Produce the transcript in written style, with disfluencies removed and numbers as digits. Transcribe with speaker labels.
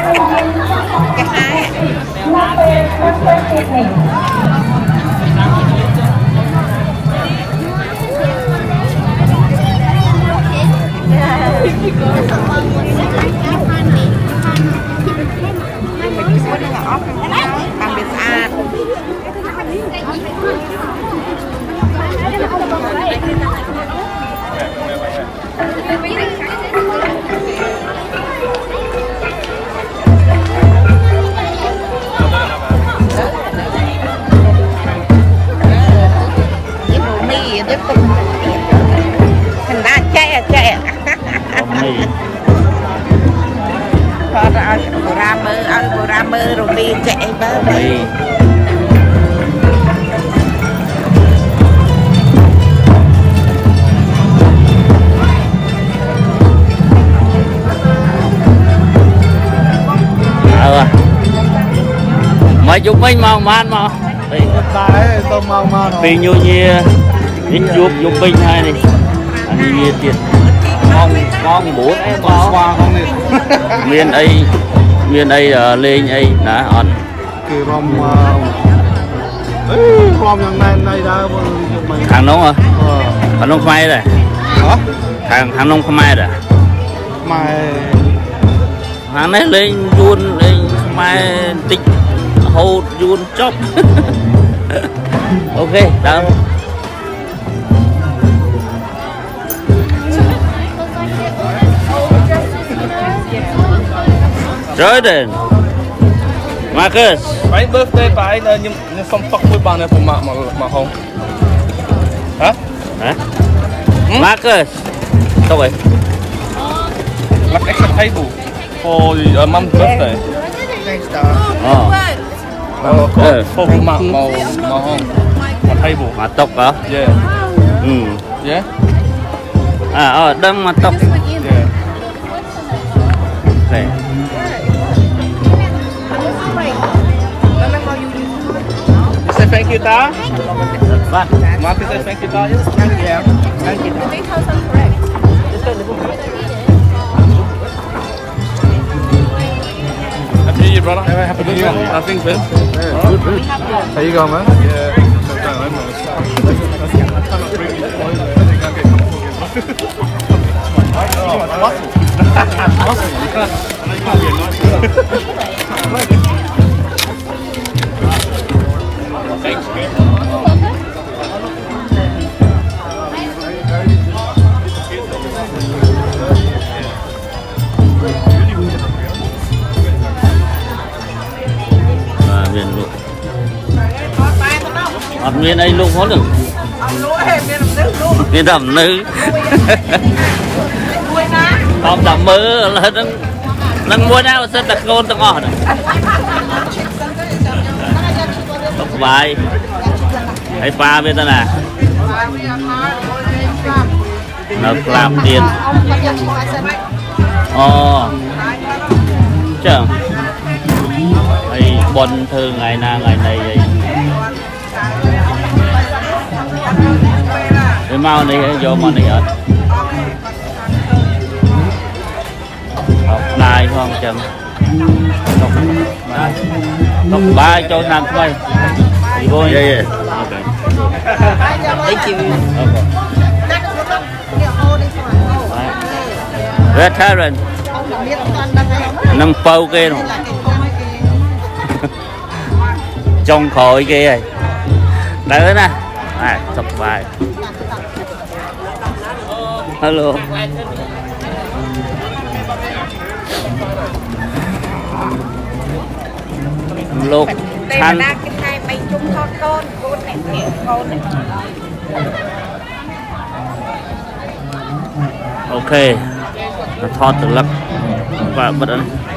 Speaker 1: cái hai làm biệt sạch thành ra chạy Ramer rồi đi chạy với
Speaker 2: mấy chục mình màu man mà vì nhiều nhia ít chuột chụp bình hay này anh nghe tiền con bố em có qua không đi miền đây lên ấy đã ăn
Speaker 3: kỳ rom yang này đã
Speaker 2: thằng nông à thằng nông khoai rồi thằng nông khoai rồi thằng này lên run lên mai tích hô run chop ok đó Jordan Marcus
Speaker 4: Bánh birthday của anh nhưng xong tóc môi bàn này mà không hả?
Speaker 2: Marcus đâu vậy?
Speaker 4: Like extra table for mom's birthday. For màu không mà table
Speaker 2: mà tóc hả?
Speaker 4: Yeah. Yeah.
Speaker 2: Đang mà tóc.
Speaker 4: Yeah.
Speaker 2: Okay.
Speaker 4: Say thank you, ta.
Speaker 2: What?
Speaker 4: Marcus, say thank you, ta. Yes, thank you. Thank you. Happy New Year, brother. Happy New Year. Nothing, Ben.
Speaker 3: How you going, man?
Speaker 4: Yeah.
Speaker 2: Miền đây luôn có được miền đầm nữ không đầm mơ là nâng mua nào sẽ đặt ngôn tao ngọt tóc bài hay pha bên ta nè nó làm tiền chẳng hay bon thư ngày nào ngày này vậy cái mau này vô mà này ở đài không chừng tóc ba cho nàng mày đi vô vậy thank you Red Heron nâng pâu kia rồi trong khỏi kia này tới nè tập bài hello lục thanh ok nó thoát từ lắc và bật ấn